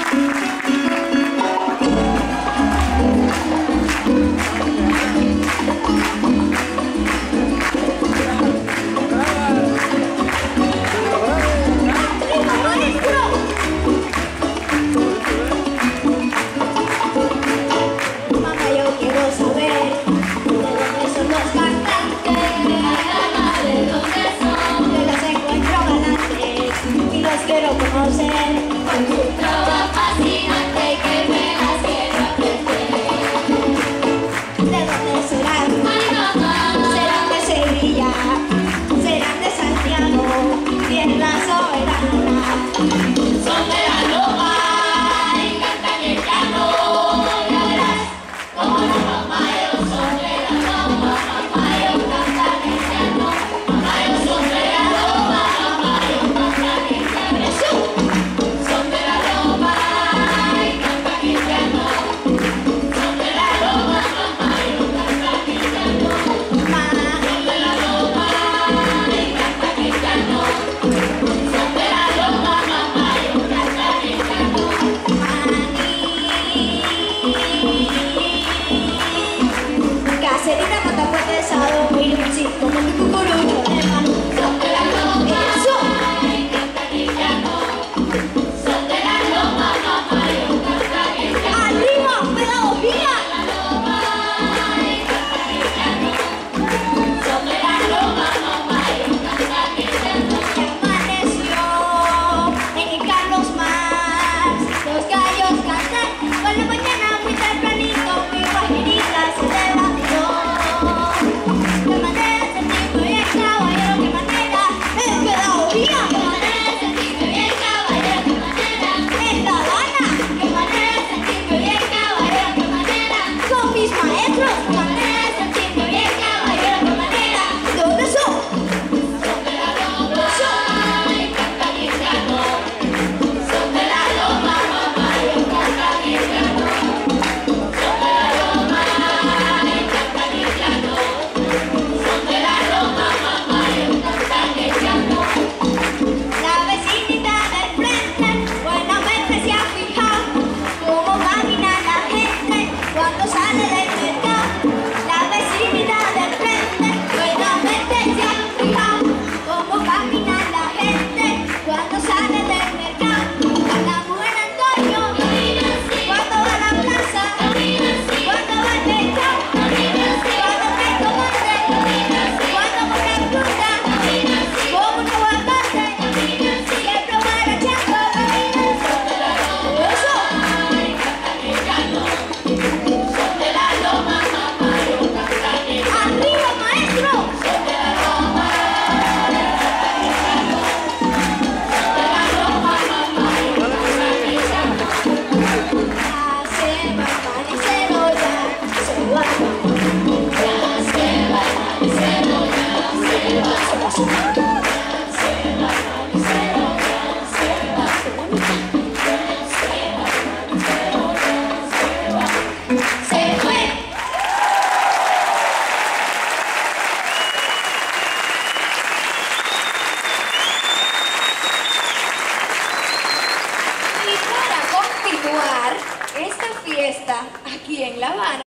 Quiero conocer con su trova fascinante que me las quiero aprender. ¿De dónde serán? Ay, mamá. ¿Serán de Sevilla? ¿Serán de Santiago? Tierra soberana. Son de la Loma y cantan el llano. Ya verás como los mamayo son de la Loma. Mamayo cantan el llano. Mamayo son de la Loma. Mamayo cantan el llano. Son de la Loma y cantan el llano. Son de la Loma, mamayo cantan el llano. Son de la Loma y cantan el llano. Son de la Loma, mamayo cantan el llano. Caserita, Matafuerte, Sado, Ilusi, como mi cucurucho de mano. Son de la Loma y cantan el llano. Son de la Loma, mamayo cantan el llano. ¡Arriba, pedagogía! Son de la Loma y cantan el llano. Son de la Loma, mamayo cantan el llano. Amaneció en el Carlos Marx, los gallos cantan por la mañana muy tempranito, mi guajirita se levantó. Qué manera de sentirme bien, caballero, qué manera es pedagogía. Qué manera de sentirme bien, caballero, qué manera es La Habana. Qué manera de sentirme bien, caballero, qué manera con mis maestros. Qué manera de sentirme bien, caballero, qué manera. ¿De dónde son? Son de la Loma y cantan el llano. Son de la Loma, mamayo cantan el llano. Son de la Loma y cantan el llano. Son de la Loma, mamayo cantan el llano. La vecinita del frente buenamente se ha fijado cómo camina la gente cuando sale del mercado. La vecinita del frente buenamente se ha fijado cómo camina la gente cuando sale del mercado. A la mujer Antonio camina así cuando va a la plaza, camina así cuando va al mercado, camina así cuando cae tomate, camina así cuando compra fruta, camina así como un aguacate, camina así siempre guarachando, camina así. Son de la Loma y cantan el llano. Son de la Loma, mamayo cantan el llano. ¡Arriba, maestro! Son de la Loma y cantan el llano. Son de la Loma, mamayo cantan el llano. Ya se va el manicero, ya se va. Ya se va el manicero, ya se va.